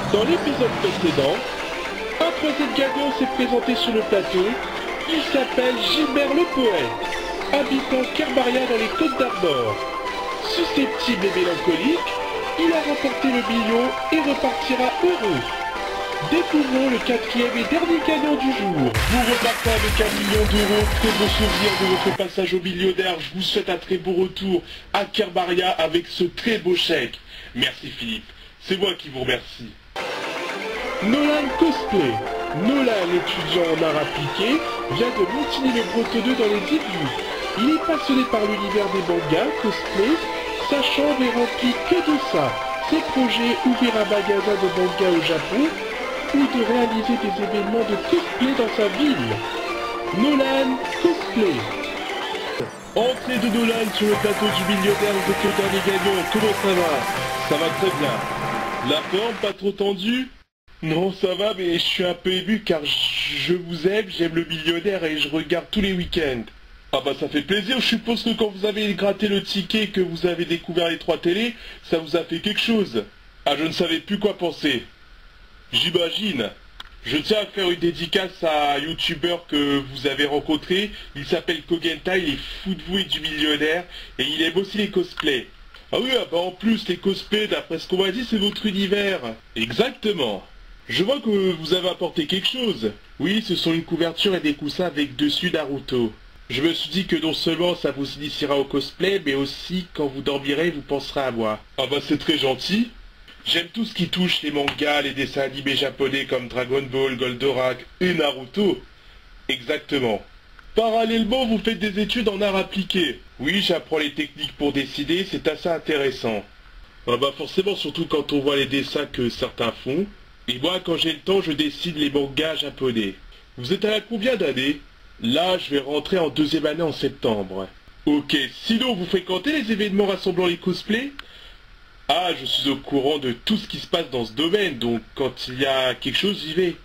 Dans l'épisode précédent, un troisième gagnant s'est présenté sur le plateau. Il s'appelle Gilbert le Poète, habitant Kerbaria dans les Côtes d'Armor. Susceptible et mélancolique, il a remporté le million et repartira heureux. Découvrons le quatrième et dernier gagnant du jour. Vous repartez avec 1 million d'euros. Très beau souvenir de votre passage au millionnaire. Je vous souhaite un très beau retour à Kerbaria avec ce très beau chèque. Merci Philippe, c'est moi qui vous remercie. Nolan Cosplay. Nolan, étudiant en art appliqué, vient de Montigny-le-Bretonneux dans les Yvelines. Il est passionné par l'univers des mangas, cosplay. Sa chambre est remplie que de ça. Ses projets, ouvrir un magasin de manga au Japon ou de réaliser des événements de cosplay dans sa ville. Nolan Cosplay. Entrée de Nolan sur le plateau du millionnaire, vous êtes le dernier gagnant. Comment ça va? Ça va très bien. La forme, pas trop tendue? Non, ça va, mais je suis un peu ému car je vous aime, j'aime le millionnaire et je regarde tous les week-ends. Ah bah ça fait plaisir, je suppose que quand vous avez gratté le ticket et que vous avez découvert les 3 télés, ça vous a fait quelque chose. Ah, je ne savais plus quoi penser. J'imagine. Je tiens à faire une dédicace à un youtubeur que vous avez rencontré. Il s'appelle Kogenta, il est fou de vous et du millionnaire et il aime aussi les cosplays. Ah oui, ah bah en plus les cosplays, d'après ce qu'on m'a dit, c'est votre univers. Exactement. Je vois que vous avez apporté quelque chose. Oui, ce sont une couverture et des coussins avec dessus Naruto. Je me suis dit que non seulement ça vous initiera au cosplay, mais aussi quand vous dormirez, vous penserez à moi. Ah bah c'est très gentil. J'aime tout ce qui touche les mangas, les dessins animés japonais comme Dragon Ball, Goldorak et Naruto. Exactement. Parallèlement, vous faites des études en art appliqué. Oui, j'apprends les techniques pour dessiner, c'est assez intéressant. Ah bah forcément, surtout quand on voit les dessins que certains font. Et moi, quand j'ai le temps, je dessine les mangas japonais. Vous êtes à la combien d'années? Là, je vais rentrer en 2e année en septembre. Ok, sinon vous fréquentez les événements rassemblant les cosplays? Ah, je suis au courant de tout ce qui se passe dans ce domaine, donc quand il y a quelque chose, j'y vais.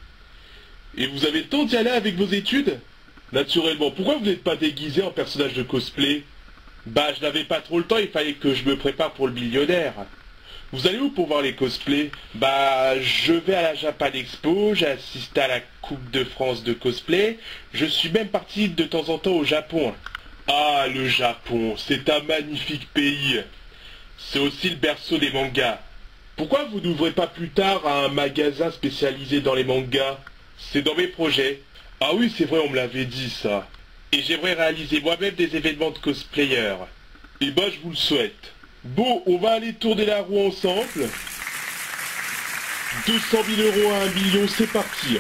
Et vous avez le temps d'y aller avec vos études? Naturellement, pourquoi vous n'êtes pas déguisé en personnage de cosplay? Bah, je n'avais pas trop le temps, il fallait que je me prépare pour le millionnaire. Vous allez où pour voir les cosplays? Bah, je vais à la Japan Expo, j'ai assisté à la Coupe de France de cosplay, je suis même parti de temps en temps au Japon. Ah, le Japon, c'est un magnifique pays. C'est aussi le berceau des mangas. Pourquoi vous n'ouvrez pas plus tard un magasin spécialisé dans les mangas? C'est dans mes projets. Ah oui, c'est vrai, on me l'avait dit ça. Et j'aimerais réaliser moi-même des événements de cosplayers. Et bah, je vous le souhaite. Bon, on va aller tourner la roue ensemble. 200 000 euros à 1 million, c'est parti.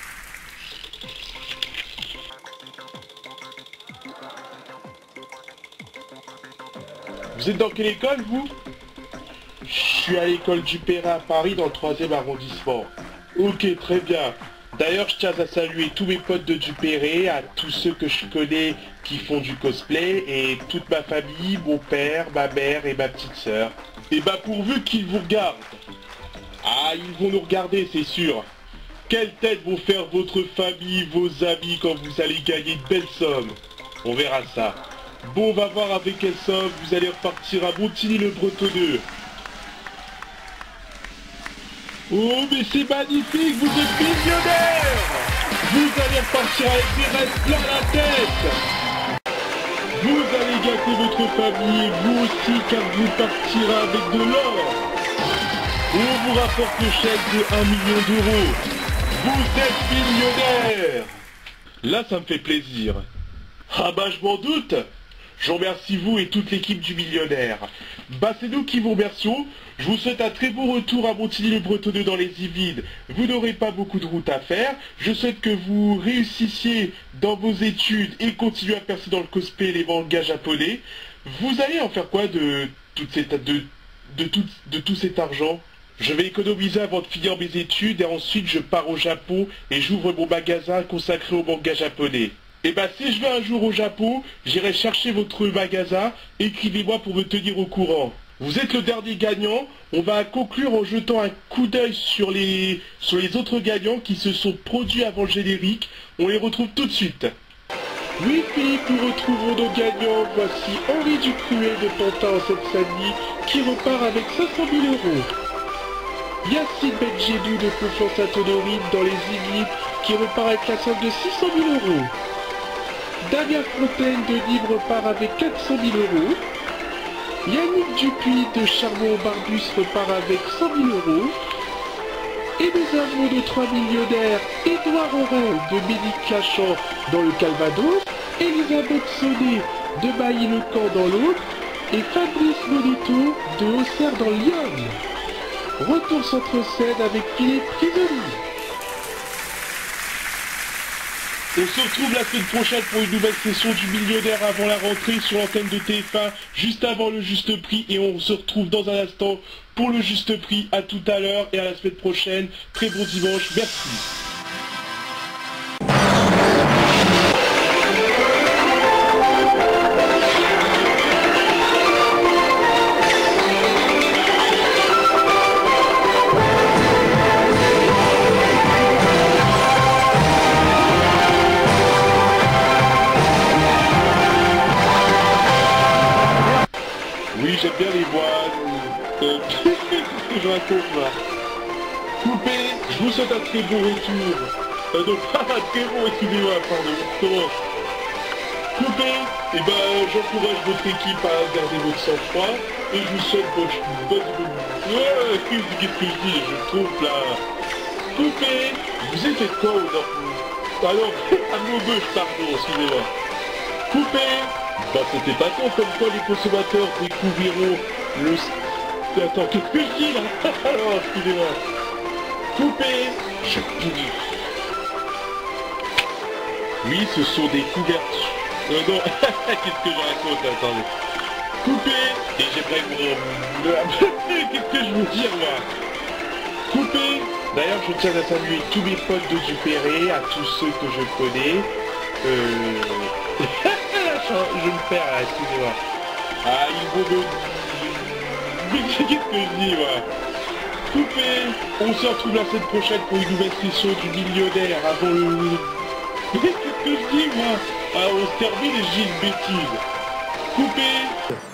Vous êtes dans quelle école, vous? Je suis à l'école du Perret à Paris, dans le 3e arrondissement. Ok, très bien. D'ailleurs, je tiens à saluer tous mes potes de Duperré, à tous ceux que je connais qui font du cosplay, et toute ma famille, mon père, ma mère et ma petite sœur. Et bah pourvu qu'ils vous regardent. Ah, ils vont nous regarder, c'est sûr. Quelle tête vont faire votre famille, vos amis, quand vous allez gagner de belles sommes? On verra ça. Bon, on va voir avec quelle somme vous allez repartir à Montigny-le-Bretonneux. Oh, mais c'est magnifique, vous êtes millionnaire! Vous allez repartir avec des restes plein la tête! Vous allez gâter votre famille, vous aussi, car vous partirez avec de l'or! On vous rapporte le chèque de 1 million d'euros! Vous êtes millionnaire! Là, ça me fait plaisir. Ah bah, je m'en doute! Je remercie vous et toute l'équipe du millionnaire. Bah c'est nous qui vous remercions. Je vous souhaite un très beau retour à Montigny-le-Bretonneux dans les Yvelines. Vous n'aurez pas beaucoup de route à faire. Je souhaite que vous réussissiez dans vos études et continuez à percer dans le cosplay et les mangas japonais. Vous allez en faire quoi de tout cet argent? Je vais économiser avant de finir mes études et ensuite je pars au Japon et j'ouvre mon magasin consacré aux mangas japonais. Et bah si je vais un jour au Japon, j'irai chercher votre magasin, écrivez-moi pour me tenir au courant. Vous êtes le dernier gagnant, on va conclure en jetant un coup d'œil sur les autres gagnants qui se sont produits avant le générique, on les retrouve tout de suite. Oui Philippe, nous retrouvons nos gagnants, voici Henri Ducruet de Pantin en Seine-Saint-Denis qui repart avec 500 000 euros. Yacine Benjedou de Confiance à Tonorine dans les Ziggy qui repart avec la somme de 600 000 euros. Damien Fontaine de Nîmes repart avec 400 000 euros. Yannick Dupuis de Charbon-Barbus repart avec 100 000 euros. Et nous avons nos 3 millionnaires Édouard Aurel de Ménic-Lachamp dans le Calvados, Elisabeth Sonnet de Mailly-le-Camp dans l'autre et Fabrice Monito de Auxerre dans le Lyon. Retour centre-scène avec Philippe Prisoli. On se retrouve la semaine prochaine pour une nouvelle session du millionnaire avant la rentrée sur l'antenne de TF1, juste avant le juste prix, et on se retrouve dans un instant pour le juste prix. À tout à l'heure et à la semaine prochaine. Très bon dimanche, merci. Oui, j'aime bien les voix. Qu'est-ce que je raconte là? Coupé, je vous souhaite un très bon retour. Non, pas un très bon, excusez-moi, pardon, on recommence. Coupé, et j'encourage votre équipe à garder votre sang-froid et je vous souhaite bonne... qu'est-ce que je dis? Je trompe là. Coupé, vous êtes fait quoi au nord? Alors, à Maubeuge, pardon, excusez-moi. Coupé, c'était pas con, comme quoi les consommateurs découvriront le... Attends, qu'est-ce que je dis là? Alors, excusez-moi. Coupé, je punis. Oui, ce sont des couvertures. Non, qu'est-ce que je raconte là? Attendez. Coupé, et j'aimerais vous... Qu'est-ce que je veux dire moi? Coupé. D'ailleurs, je tiens à saluer tous mes potes de Dupéré, à tous ceux que je connais. Je me perds là, excusez-moi. Ah, il vaut de... Qu'est-ce que je dis, moi? Coupé. On se retrouve la semaine prochaine pour une nouvelle session du millionnaire avant le... Qu'est-ce que je dis, moi? Ah, on se termine et j'ai une bêtise. Coupé.